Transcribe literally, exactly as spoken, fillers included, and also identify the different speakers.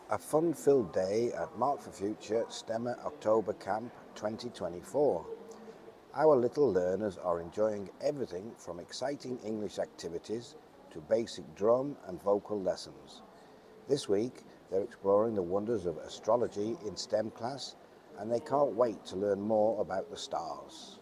Speaker 1: A fun-filled day at Mark for Future STEMMA October Camp twenty twenty-four. Our little learners are enjoying everything from exciting English activities to basic drum and vocal lessons. This week they're exploring the wonders of astrology in STEM class, and they can't wait to learn more about the stars.